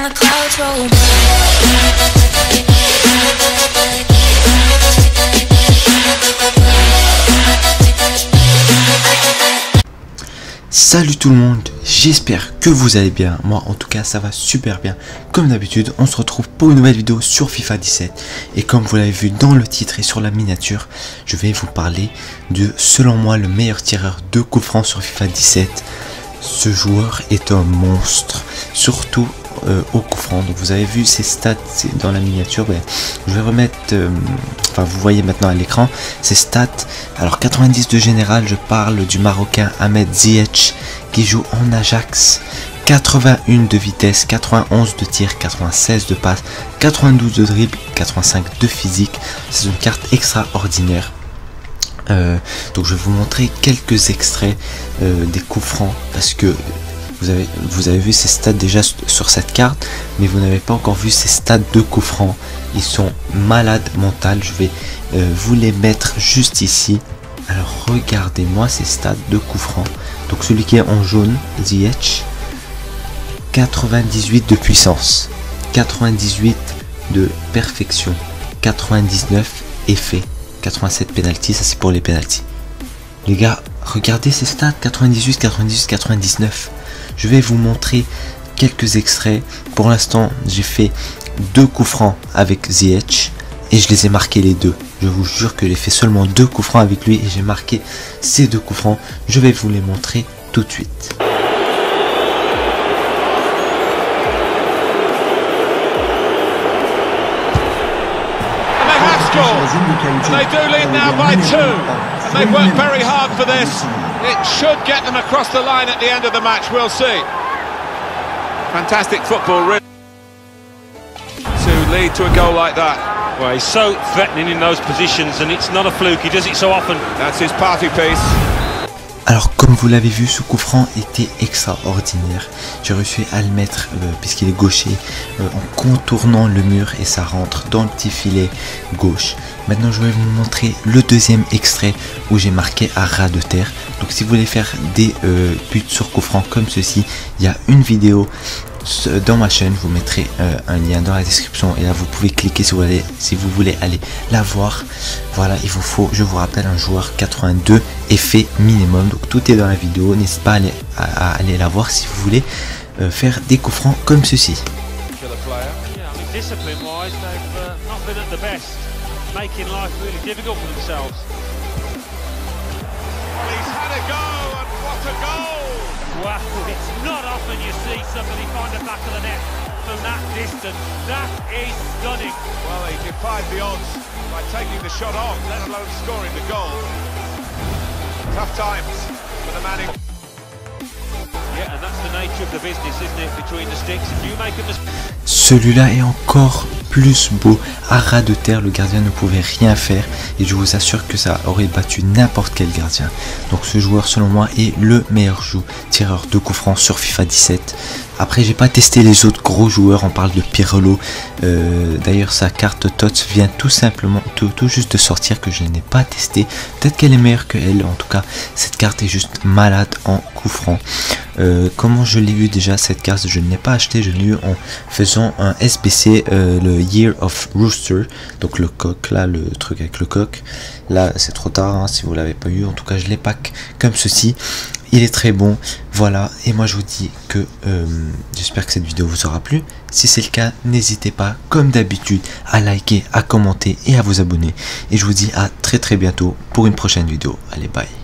the clouds roll by. Salut tout le monde, j'espère que vous allez bien. Moi en tout cas ça va super bien. Comme d'habitude on se retrouve pour une nouvelle vidéo sur FIFA 17. Et comme vous l'avez vu dans le titre et sur la miniature, je vais vous parler de selon moi le meilleur tireur de coups francs sur FIFA 17. Ce joueur est un monstre, surtout au coup franc. Donc vous avez vu ses stats dans la miniature. Je vais remettre, vous voyez maintenant à l'écran ses stats. Alors 90 de général, je parle du Marocain Ahmed Ziyech qui joue en Ajax. 81 de vitesse, 91 de tir, 96 de passe, 92 de dribble, 85 de physique. C'est une carte extraordinaire. Donc je vais vous montrer quelques extraits des coups francs parce que vous avez vu ses stats déjà sur cette carte, mais vous n'avez pas encore vu ses stats de coups francs. Ils sont malades mentales. Je vais vous les mettre juste ici. Alors regardez-moi ces stats de coups francs. Donc celui qui est en jaune, Ziyech, 98 de puissance, 98 de perfection, 99 effet, 87 penalty, ça c'est pour les penalties. Les gars, regardez ces stats, 98, 98, 99. Je vais vous montrer quelques extraits. Pour l'instant, j'ai fait 2 coups francs avec Ziyech et je les ai marqués les deux. Je vous jure que j'ai fait seulement 2 coups francs avec lui et j'ai marqué ces 2 coups francs. Je vais vous les montrer tout de suite. They do lead now by 2, and they've worked very hard for this. It should get them across the line at the end of the match, we'll see. Fantastic football, really, to lead to a goal like that. Well, he's so threatening in those positions, and it's not a fluke, he does it so often. That's his party piece. Alors comme vous l'avez vu, ce coup franc était extraordinaire. J'ai réussi à le mettre, puisqu'il est gaucher, en contournant le mur et ça rentre dans le petit filet gauche. Maintenant je vais vous montrer le deuxième extrait où j'ai marqué à ras de terre. Donc si vous voulez faire des buts sur coup franc comme ceci, il y a une vidéo dans ma chaîne, vous mettrez un lien dans la description et là vous pouvez cliquer si vous voulez aller la voir. Voilà, il vous faut, je vous rappelle, un joueur 82 effet minimum. Donc tout est dans la vidéo, n'hésitez pas à aller la voir si vous voulez faire des coups francs comme ceci. Wow, it's not often you see somebody find the back of the net from that distance. That is stunning. Well, he defied the odds by taking the shot off, let alone scoring the goal. Tough times for the man in... Yeah, and that's the nature of the business, isn't it? Between the sticks, if you make a mistake... Celui-là est encore plus beau. À ras de terre, le gardien ne pouvait rien faire et je vous assure que ça aurait battu n'importe quel gardien. Donc ce joueur selon moi est le meilleur tireur de coups francs sur FIFA 17. Après j'ai pas testé les autres gros joueurs, on parle de Pirlo. D'ailleurs sa carte TOTS vient tout simplement tout juste de sortir, que je n'ai pas testé. Peut-être qu'elle est meilleure que elle, en tout cas cette carte est juste malade en coups francs. Comment je l'ai eu déjà cette carte? Je ne l'ai pas acheté, je l'ai eu en faisant un SBC, le Year of Rooster, donc le coq là, le truc avec le coq là. C'est trop tard hein, si vous l'avez pas eu, en tout cas je l'ai pack comme ceci. Il est très bon, voilà, et moi je vous dis que j'espère que cette vidéo vous aura plu. Si c'est le cas, n'hésitez pas comme d'habitude à liker, à commenter et à vous abonner, et je vous dis à très bientôt pour une prochaine vidéo. Allez, bye.